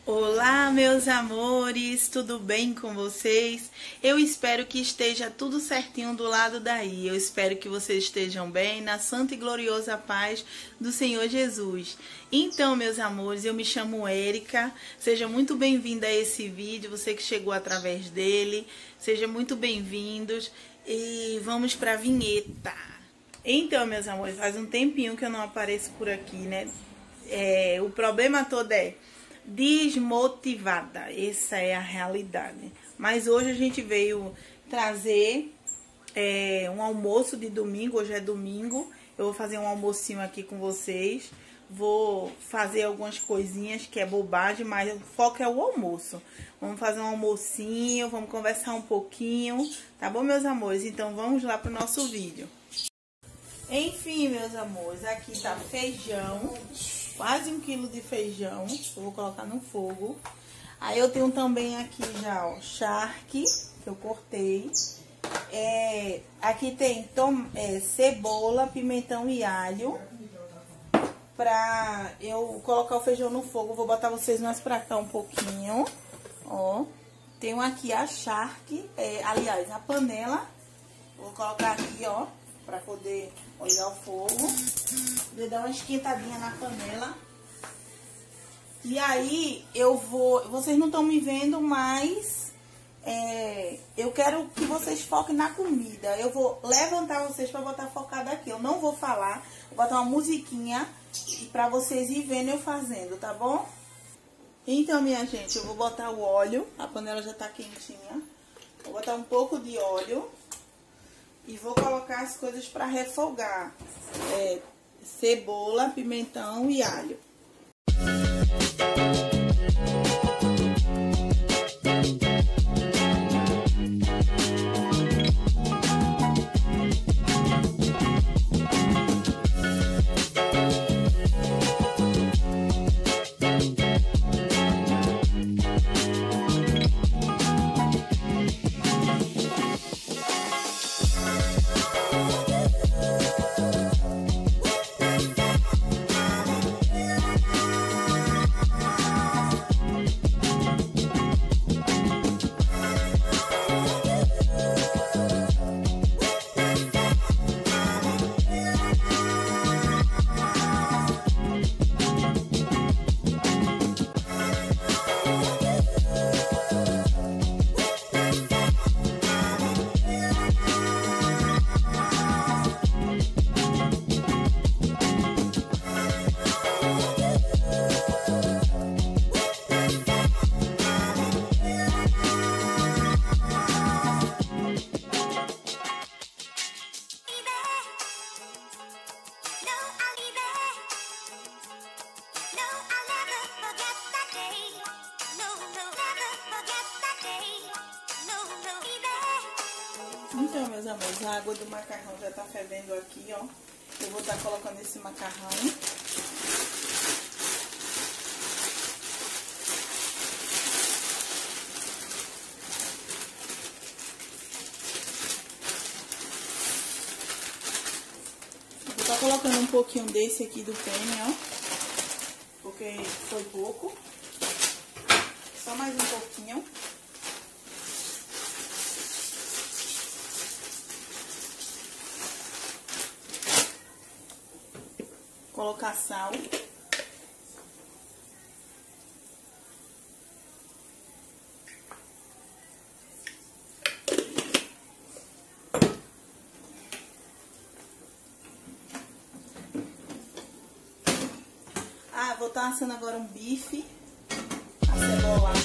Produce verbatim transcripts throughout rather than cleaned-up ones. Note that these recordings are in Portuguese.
Olá, meus amores, tudo bem com vocês? Eu espero que esteja tudo certinho do lado daí. Eu espero que vocês estejam bem, na santa e gloriosa paz do Senhor Jesus. Então, meus amores, eu me chamo Érica. Seja muito bem-vinda a esse vídeo, você que chegou através dele. Seja muito bem-vindos e vamos para a vinheta. Então, meus amores, faz um tempinho que eu não apareço por aqui, né? É, o problema todo é desmotivada, essa é a realidade. Mas hoje a gente veio trazer é, um almoço de domingo, hoje é domingo. Eu vou fazer um almocinho aqui com vocês. Vou fazer algumas coisinhas que é bobagem, mas o foco é o almoço. Vamos fazer um almocinho, vamos conversar um pouquinho, tá bom, meus amores? Então vamos lá pro nosso vídeo. Enfim, meus amores, aqui tá feijão, quase um quilo de feijão, eu vou colocar no fogo. Aí eu tenho também aqui já, ó, charque, que eu cortei. É, aqui tem tom, é, cebola, pimentão e alho. Pra eu colocar o feijão no fogo, vou botar vocês mais pra cá um pouquinho, ó. Tenho aqui a charque, é, aliás, a panela, vou colocar aqui, ó, pra poder olhar o fogo. Vou dar uma esquentadinha na panela. E aí, eu vou... Vocês não estão me vendo, mas... É, eu quero que vocês foquem na comida. Eu vou levantar vocês pra botar focada aqui. Eu não vou falar. Vou botar uma musiquinha pra vocês ir vendo eu fazendo, tá bom? Então, minha gente, eu vou botar o óleo. A panela já tá quentinha. Vou botar um pouco de óleo. E vou colocar as coisas para refogar. É, cebola, pimentão e alho. Então, meus amores, a água do macarrão já tá fervendo aqui, ó. Eu vou estar colocando esse macarrão. Vou estar colocando um pouquinho desse aqui do pene, ó. Porque foi pouco. Só mais um pouquinho. Colocar sal. Ah, vou estar assando agora um bife acebolado.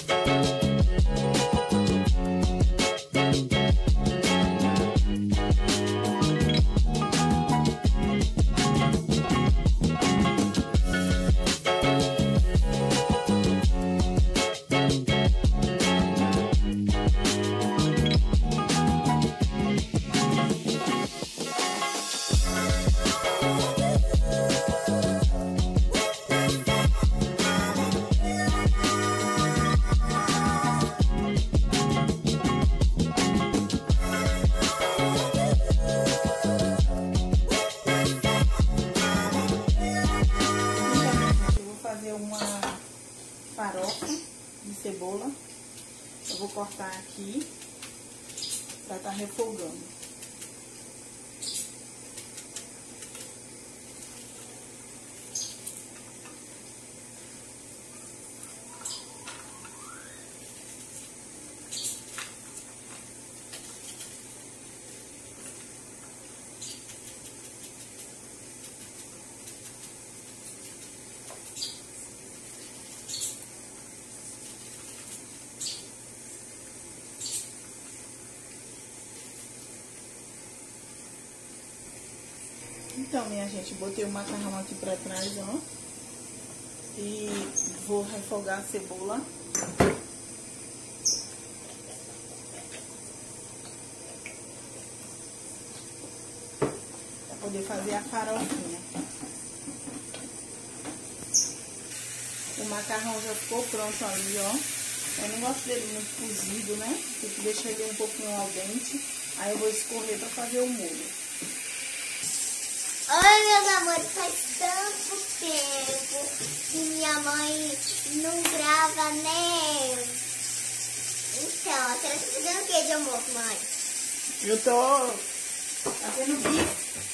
farofa de cebola. Eu vou cortar aqui pra tá refogando. Então, minha gente, botei o macarrão aqui pra trás, ó. E vou refogar a cebola. Pra poder fazer a farofinha. O macarrão já ficou pronto ali, ó. Eu não gosto dele muito cozido, né? Tem que deixar ele um pouquinho al dente. Aí eu vou escorrer pra fazer o molho. Oi, meus amores, faz tanto tempo que minha mãe não grava, né? Então, a senhora tá fazendo o que de almoço, mãe? Eu tô fazendo bife.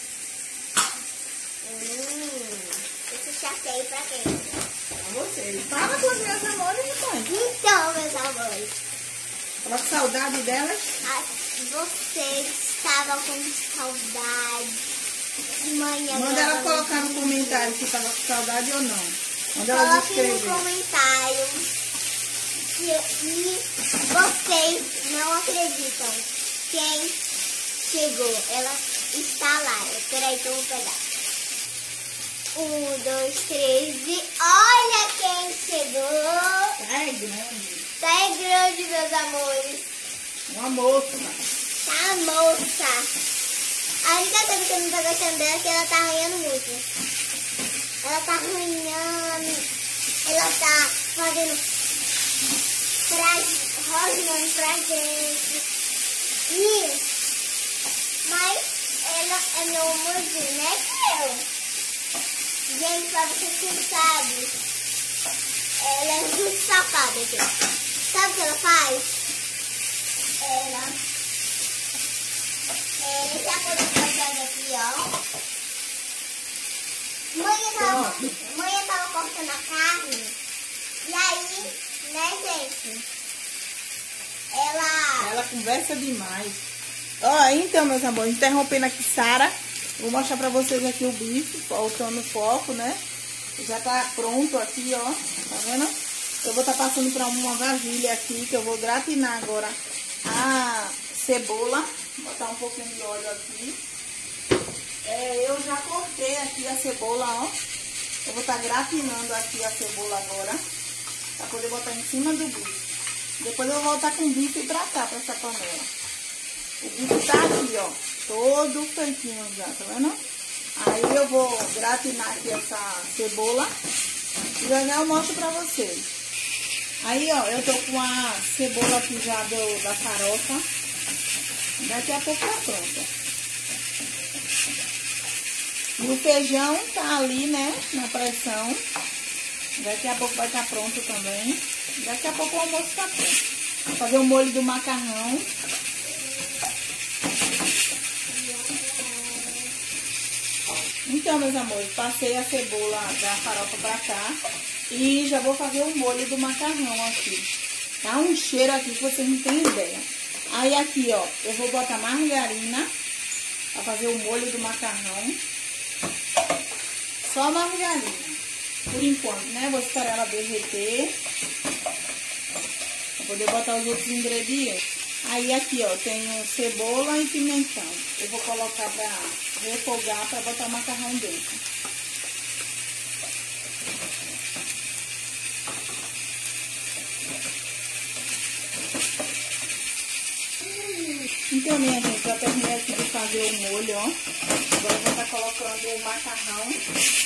Hum, esse chateio pra quem? Pra vocês. Fala com os meus amores, mãe. Então, meus amores. Tava com saudade delas? Ah, vocês estavam com saudade. De manhã. Manda ela colocar no comentário se tava com saudade ou não. Manda ela Coloque descrever. no comentário. E, e vocês não acreditam. Quem chegou? Ela está lá. Espera aí que eu vou pegar. Um, dois, três e olha quem chegou. Tá é grande. Tá é grande, meus amores. Uma moça. Tá a moça. A única coisa que eu não tô gostando dela é que ela tá arranhando muito. Ela tá arranhando. Ela tá fazendo pra, rosnando pra gente. E, mas ela é meu amorzinho, né, eu? Gente, pra vocês que não sabem, ela é muito safada aqui. Sabe o que ela faz? Ela... É, esse acordo que eu pego aqui, ó. Mãe tava, mãe tava cortando a carne. E aí, né, gente? Ela... Ela conversa demais. Ó, então, meus amores, interrompendo aqui Sara. Vou mostrar pra vocês aqui o bife, faltando o foco, né? Já tá pronto aqui, ó. Tá vendo? Eu vou estar tá passando pra uma vasilha aqui, que eu vou gratinar agora a cebola. Botar um pouquinho de óleo aqui. É, eu já cortei aqui a cebola, ó. Eu vou estar tá gratinando aqui a cebola agora. Pra poder botar em cima do bife. Depois eu vou voltar com o bife pra cá, pra essa panela. O bife tá aqui, ó. Todo feitinho já, tá vendo? Aí eu vou gratinar aqui essa cebola. E já já eu mostro pra vocês. Aí, ó, eu tô com a cebola aqui já do, da farofa. Daqui a pouco tá pronta. E o feijão tá ali, né, na pressão. Daqui a pouco vai estar pronto também. Daqui a pouco o almoço tá pronto. Vou fazer o molho do macarrão. Então, meus amores, passei a cebola da farofa pra cá. E já vou fazer o molho do macarrão aqui. Tá um cheiro aqui que vocês não têm ideia. Aí aqui, ó, eu vou botar margarina pra fazer o molho do macarrão. Só margarina, por enquanto, né? Vou esperar ela derreter pra poder botar os outros ingredientes. Aí aqui, ó, tenho cebola e pimentão. Eu vou colocar pra refogar pra botar o macarrão dentro. Então, minha gente, já terminei aqui de fazer o molho, ó. Agora eu vou estar colocando o macarrão.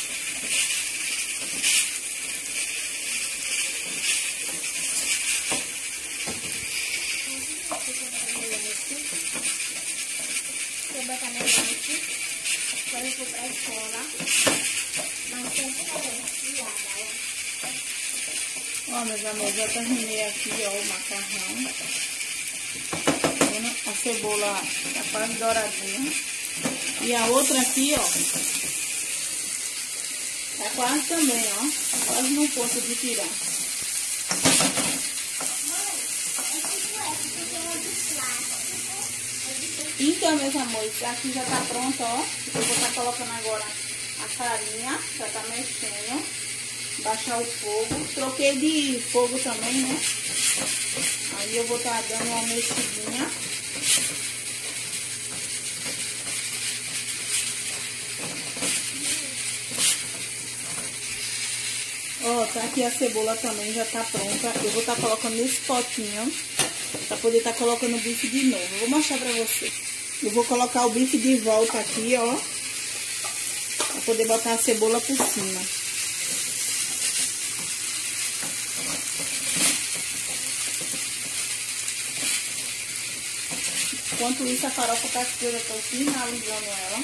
Vou botar meu leite. Agora eu vou pra escola. Mas tem que fazer. Ó, meus amores, já terminei aqui, ó, o macarrão. Tá vendo? A cebola tá quase douradinha. E a outra aqui, ó, tá quase também, ó. Quase no ponto de tirar. Então, meus amores, aqui já tá pronto, ó. Eu vou estar colocando agora a farinha, já tá mexendo. Baixar o fogo. Troquei de fogo também, né? Aí eu vou estar dando uma mexidinha. Ó, tá aqui a cebola também, já tá pronta. Eu vou estar colocando nesse potinho pra poder estar colocando o bife de novo. Eu vou mostrar pra vocês. Eu vou colocar o bife de volta aqui, ó. Pra poder botar a cebola por cima. Enquanto isso, a farofa tá aqui, eu já tô finalizando ela.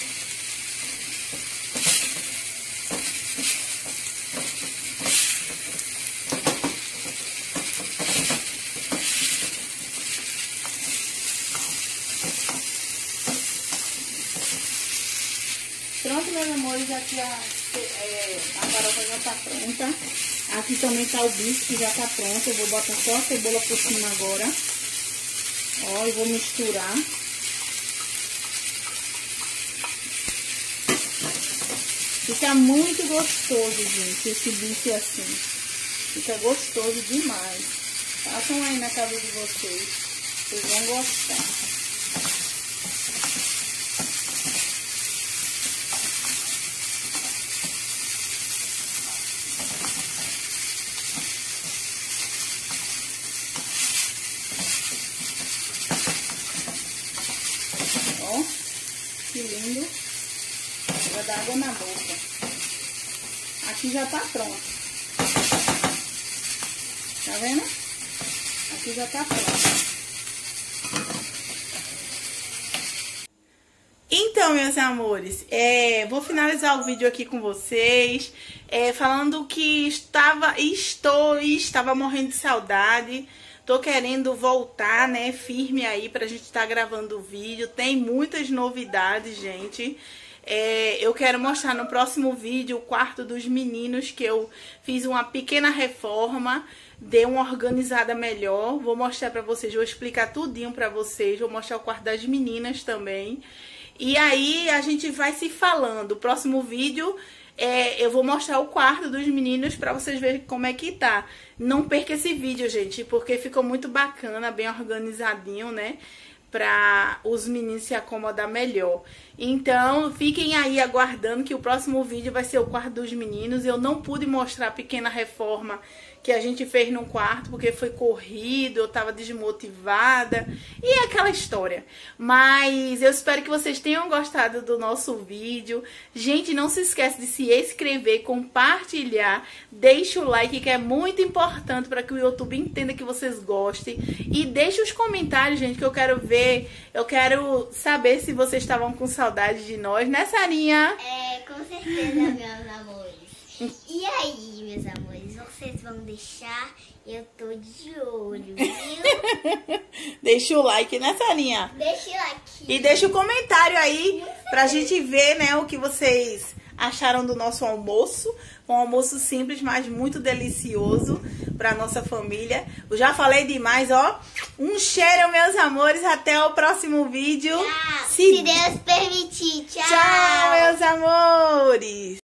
Pronto, meus amores, aqui a, é, a farofa já tá pronta. Aqui também tá o bife que já tá pronto. Eu vou botar só a cebola por cima agora. Ó, eu vou misturar. Fica muito gostoso, gente, esse bife assim. Fica gostoso demais. Façam aí na casa de vocês. Vocês vão gostar. Ó, que lindo. Vai dar água na boca. Aqui já tá pronto. Tá vendo? Aqui já tá pronto. Então, meus amores, é, vou finalizar o vídeo aqui com vocês, é, falando que estava, estou e estava morrendo de saudade. Tô querendo voltar, né, firme aí pra gente estar gravando o vídeo. Tem muitas novidades, gente. É, eu quero mostrar no próximo vídeo o quarto dos meninos, que eu fiz uma pequena reforma, dei uma organizada melhor. Vou mostrar pra vocês, vou explicar tudinho pra vocês. Vou mostrar o quarto das meninas também. E aí a gente vai se falando. O próximo vídeo é, eu vou mostrar o quarto dos meninos pra vocês verem como é que tá. Não perca esse vídeo, gente, porque ficou muito bacana, bem organizadinho, né? Pra os meninos se acomodar melhor. Então, fiquem aí aguardando que o próximo vídeo vai ser o quarto dos meninos. Eu não pude mostrar a pequena reforma que a gente fez no quarto, porque foi corrido, eu tava desmotivada, e é aquela história. Mas eu espero que vocês tenham gostado do nosso vídeo. Gente, não se esqueça de se inscrever, compartilhar, deixe o like, que é muito importante para que o YouTube entenda que vocês gostem. E deixe os comentários, gente, que eu quero ver, eu quero saber se vocês estavam com saudade de nós, né, Sarinha? É, com certeza, meus amores. E aí, meus amores, vocês vão deixar? Eu tô de olho, viu? Deixa o like, né, Sarinha? Deixa o like. E deixa o comentário aí pra gente ver, né, o que vocês acharam do nosso almoço. Um almoço simples, mas muito delicioso pra nossa família. Eu já falei demais, ó. Um cheiro, meus amores. Até o próximo vídeo. Ah, se... se Deus permitir.